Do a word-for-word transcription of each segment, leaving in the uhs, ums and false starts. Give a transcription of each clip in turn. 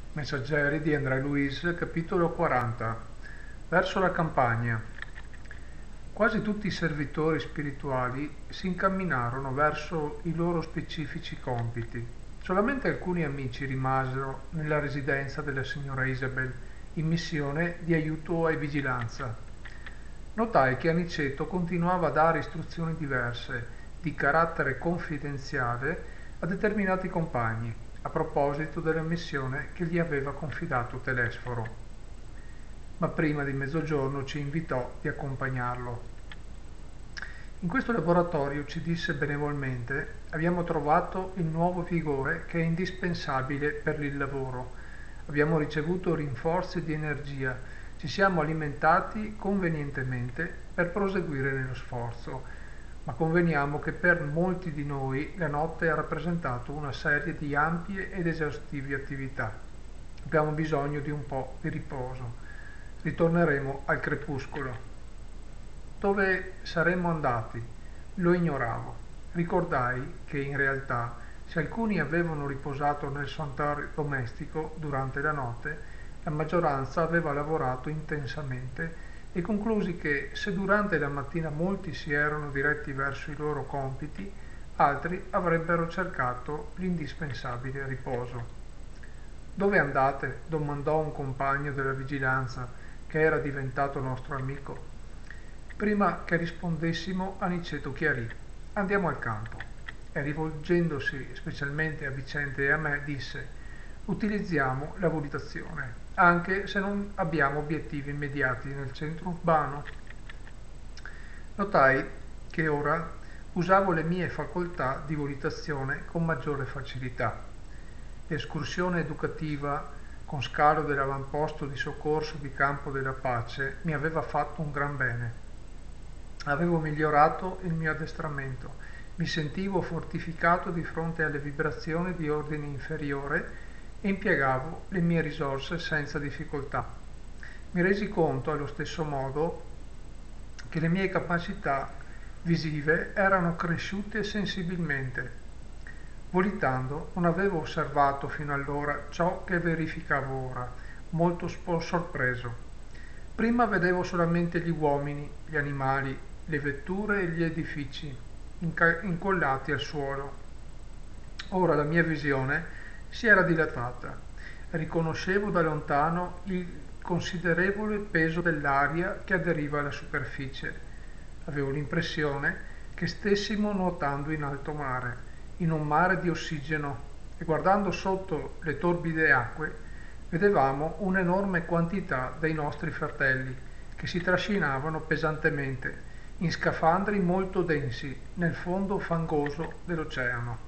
Messaggeri di André Luiz, capitolo quaranta. Verso la campagna. Quasi tutti i servitori spirituali si incamminarono verso i loro specifici compiti. Solamente alcuni amici rimasero nella residenza della signora Isabel in missione di aiuto e vigilanza. Notai che Aniceto continuava a dare istruzioni diverse, di carattere confidenziale, a determinati compagni, a proposito della missione che gli aveva confidato Telesforo. Ma prima di mezzogiorno ci invitò di accompagnarlo. In questo laboratorio, ci disse benevolmente, abbiamo trovato il nuovo vigore che è indispensabile per il lavoro. Abbiamo ricevuto rinforzi di energia, ci siamo alimentati convenientemente per proseguire nello sforzo, ma conveniamo che per molti di noi la notte ha rappresentato una serie di ampie ed esaustive attività. Abbiamo bisogno di un po' di riposo. Ritorneremo al crepuscolo. Dove saremmo andati? Lo ignoravo. Ricordai che in realtà, se alcuni avevano riposato nel santuario domestico durante la notte, la maggioranza aveva lavorato intensamente e conclusi che se durante la mattina molti si erano diretti verso i loro compiti, altri avrebbero cercato l'indispensabile riposo. Dove andate? Domandò un compagno della vigilanza che era diventato nostro amico. Prima che rispondessimo, Aniceto chiarì: andiamo al campo. E rivolgendosi specialmente a Vicente e a me, disse: utilizziamo la volitazione, anche se non abbiamo obiettivi immediati nel centro urbano. Notai che ora usavo le mie facoltà di volitazione con maggiore facilità. L'escursione educativa con scalo dell'avamposto di soccorso di Campo della Pace mi aveva fatto un gran bene. Avevo migliorato il mio addestramento, mi sentivo fortificato di fronte alle vibrazioni di ordine inferiore e impiegavo le mie risorse senza difficoltà. Mi resi conto allo stesso modo che le mie capacità visive erano cresciute sensibilmente. Volitando non avevo osservato fino allora ciò che verificavo ora, molto sorpreso. Prima vedevo solamente gli uomini, gli animali, le vetture e gli edifici incollati al suolo. Ora la mia visione si era dilatata. Riconoscevo da lontano il considerevole peso dell'aria che aderiva alla superficie. Avevo l'impressione che stessimo nuotando in alto mare, in un mare di ossigeno, e guardando sotto le torbide acque vedevamo un'enorme quantità dei nostri fratelli che si trascinavano pesantemente in scafandri molto densi nel fondo fangoso dell'oceano.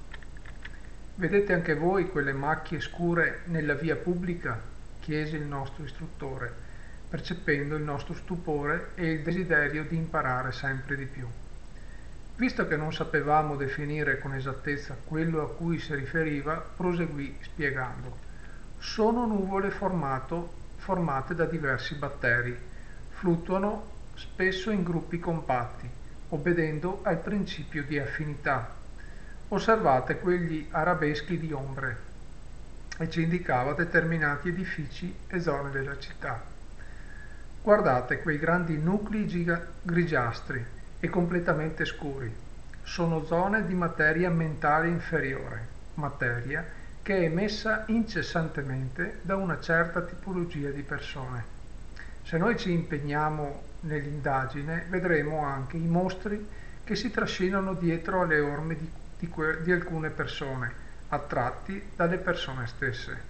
Vedete anche voi quelle macchie scure nella via pubblica? Chiese il nostro istruttore, percependo il nostro stupore e il desiderio di imparare sempre di più. Visto che non sapevamo definire con esattezza quello a cui si riferiva, proseguì spiegando: sono nuvole formato, formate da diversi batteri, fluttuano spesso in gruppi compatti, obbedendo al principio di affinità. Osservate quegli arabeschi di ombre, e ci indicava determinati edifici e zone della città. Guardate quei grandi nuclei giga- grigiastri e completamente scuri. Sono zone di materia mentale inferiore, materia che è emessa incessantemente da una certa tipologia di persone. Se noi ci impegniamo nell'indagine, vedremo anche i mostri che si trascinano dietro alle orme di, di, di alcune persone, attratti dalle persone stesse.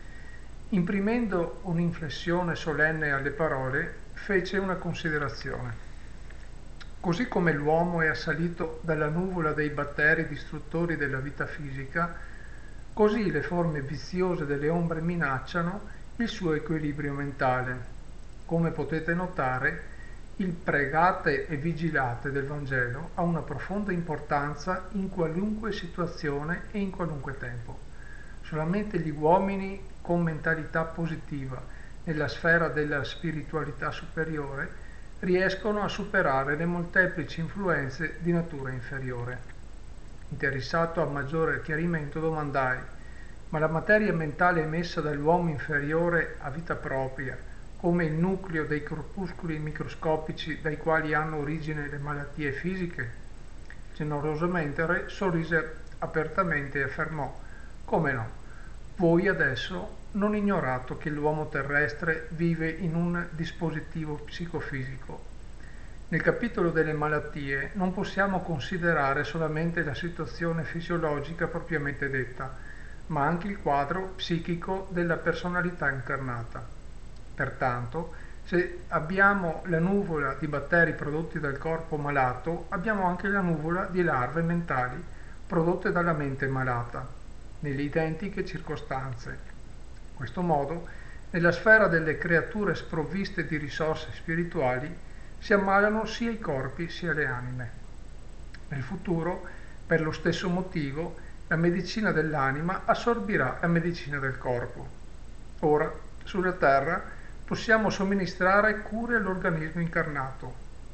Imprimendo un'inflessione solenne alle parole, fece una considerazione. Così come l'uomo è assalito dalla nuvola dei batteri distruttori della vita fisica, così le forme viziose delle ombre minacciano il suo equilibrio mentale. Come potete notare, il pregate e vigilate del Vangelo ha una profonda importanza in qualunque situazione e in qualunque tempo. Solamente gli uomini con mentalità positiva nella sfera della spiritualità superiore riescono a superare le molteplici influenze di natura inferiore. Interessato a maggiore chiarimento, domandai: ma la materia mentale emessa dall'uomo inferiore a vita propria, come il nucleo dei corpuscoli microscopici dai quali hanno origine le malattie fisiche? Generosamente Re sorrise apertamente e affermò: come no? Voi adesso non ignorate che l'uomo terrestre vive in un dispositivo psicofisico. Nel capitolo delle malattie non possiamo considerare solamente la situazione fisiologica propriamente detta, ma anche il quadro psichico della personalità incarnata. Pertanto, se abbiamo la nuvola di batteri prodotti dal corpo malato, abbiamo anche la nuvola di larve mentali prodotte dalla mente malata, nelle identiche circostanze. In questo modo, nella sfera delle creature sprovviste di risorse spirituali, si ammalano sia i corpi sia le anime. Nel futuro, per lo stesso motivo, la medicina dell'anima assorbirà la medicina del corpo. Ora, sulla Terra, possiamo somministrare cure all'organismo incarnato.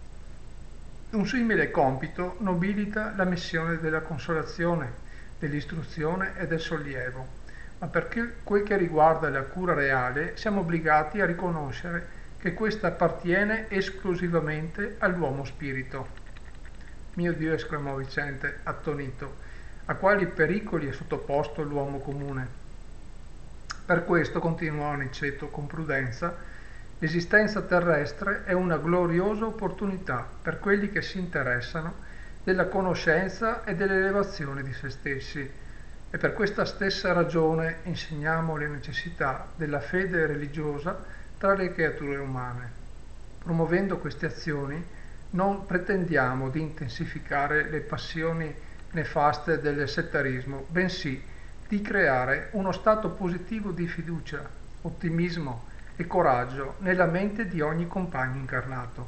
Un simile compito nobilita la missione della consolazione, dell'istruzione e del sollievo, ma per quel che riguarda la cura reale siamo obbligati a riconoscere che questa appartiene esclusivamente all'uomo spirito. Mio Dio, esclamò Vicente, attonito, a quali pericoli è sottoposto l'uomo comune? Per questo, continuò Aniceto con prudenza, l'esistenza terrestre è una gloriosa opportunità per quelli che si interessano della conoscenza e dell'elevazione di se stessi, e per questa stessa ragione insegniamo le necessità della fede religiosa tra le creature umane. Promuovendo queste azioni non pretendiamo di intensificare le passioni nefaste del settarismo, bensì di creare uno stato positivo di fiducia, ottimismo e coraggio nella mente di ogni compagno incarnato.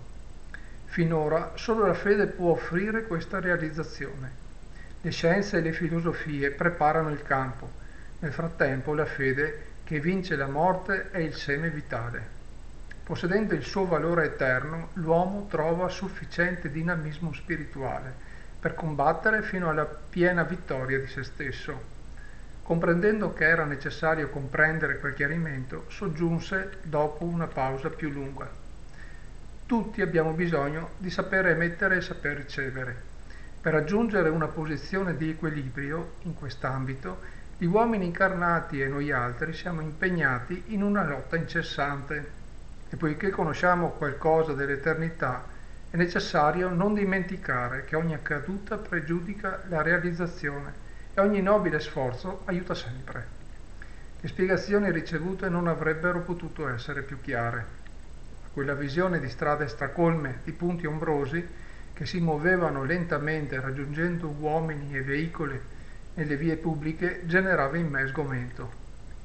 Finora solo la fede può offrire questa realizzazione. Le scienze e le filosofie preparano il campo, nel frattempo la fede che vince la morte è il seme vitale. Possedendo il suo valore eterno, l'uomo trova sufficiente dinamismo spirituale per combattere fino alla piena vittoria di se stesso. Comprendendo che era necessario comprendere quel chiarimento, soggiunse dopo una pausa più lunga: tutti abbiamo bisogno di saper emettere e saper ricevere. Per raggiungere una posizione di equilibrio in quest'ambito, gli uomini incarnati e noi altri siamo impegnati in una lotta incessante. E poiché conosciamo qualcosa dell'eternità, è necessario non dimenticare che ogni caduta pregiudica la realizzazione e ogni nobile sforzo aiuta sempre. Le spiegazioni ricevute non avrebbero potuto essere più chiare. Quella visione di strade stracolme di punti ombrosi che si muovevano lentamente raggiungendo uomini e veicoli nelle vie pubbliche generava in me sgomento.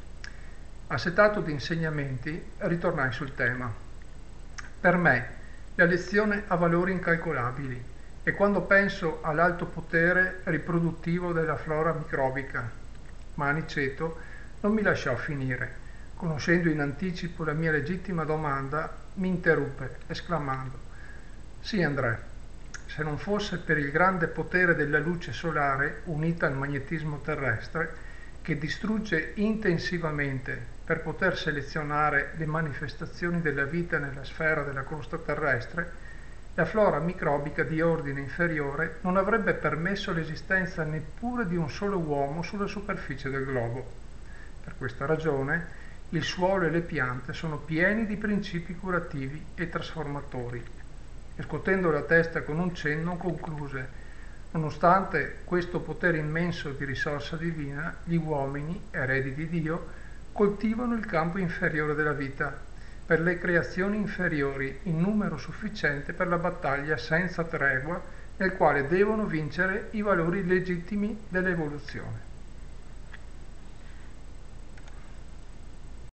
Assetato di insegnamenti, ritornai sul tema. Per me, la lezione ha valori incalcolabili e quando penso all'alto potere riproduttivo della flora microbica. Ma Aniceto non mi lasciò finire. Conoscendo in anticipo la mia legittima domanda, mi interruppe, esclamando: sì, André, se non fosse per il grande potere della luce solare unita al magnetismo terrestre, che distrugge intensivamente per poter selezionare le manifestazioni della vita nella sfera della crosta terrestre, la flora microbica di ordine inferiore non avrebbe permesso l'esistenza neppure di un solo uomo sulla superficie del globo. Per questa ragione, il suolo e le piante sono pieni di principi curativi e trasformatori. E scuotendo la testa con un cenno, concluse: nonostante questo potere immenso di risorsa divina, gli uomini, eredi di Dio, coltivano il campo inferiore della vita, per le creazioni inferiori in numero sufficiente per la battaglia senza tregua nel quale devono vincere i valori legittimi dell'evoluzione.